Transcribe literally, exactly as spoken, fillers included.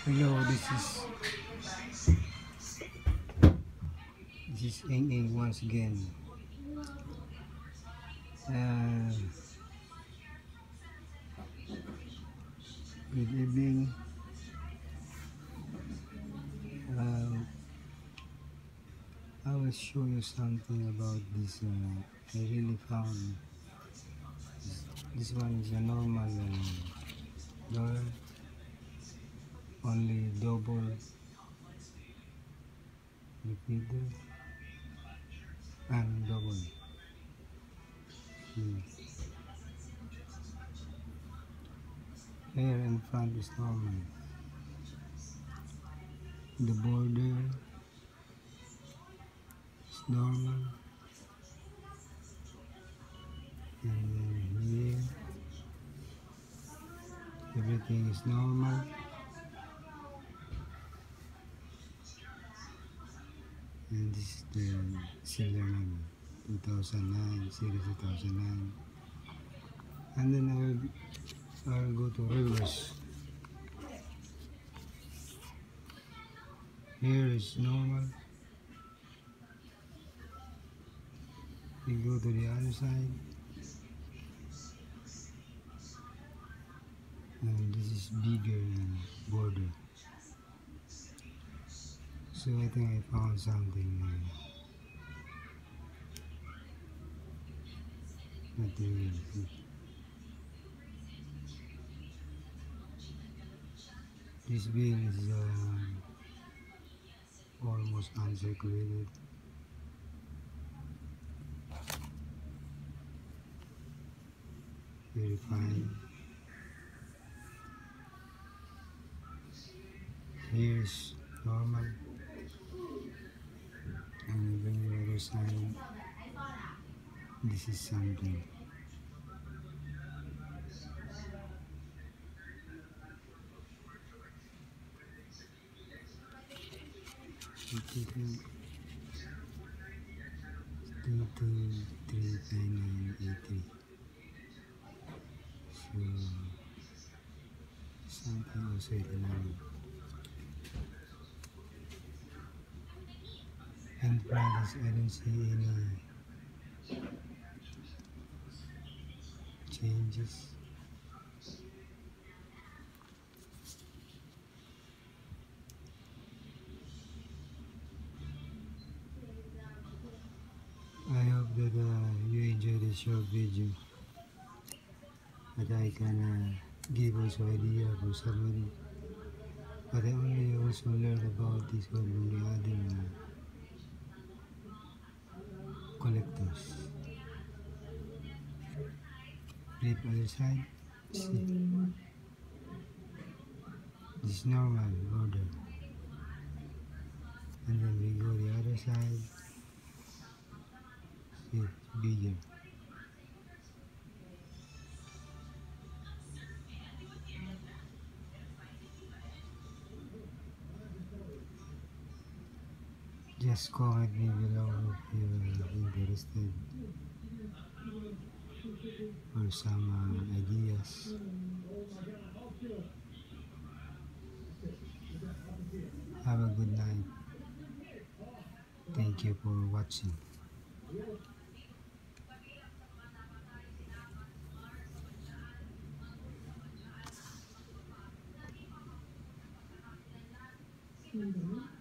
Hello, this is this is Ing Ing once again. Uh, Good evening. Uh, I will show you something about this. Uh, I really found this, this one is a normal uh, door, only double repeater and double. Hmm. Here in front is normal. The border is normal, and then here everything is normal. And this is the silver number two thousand nine, series two thousand nine. And then I will, I will go to reverse. Here is normal. We go to the other side. And this is bigger uh, border. So I think I found something uh, material. This wheel is uh, almost uncirculated. Very fine. Here's normal. And when the other side, this is something. Two two three nine nine eight three. So something also at the moment. And prices, I don't see any changes. I hope that uh, you enjoy this short video, that I can uh, give also idea for somebody. But I only also learn about this one from the other uh, collectors. Flip other side. See, this is normal border, and then we go the other side. See, it's bigger. Just comment me below if you are interested or some uh, ideas. Have a good night. Thank you for watching. Mm-hmm.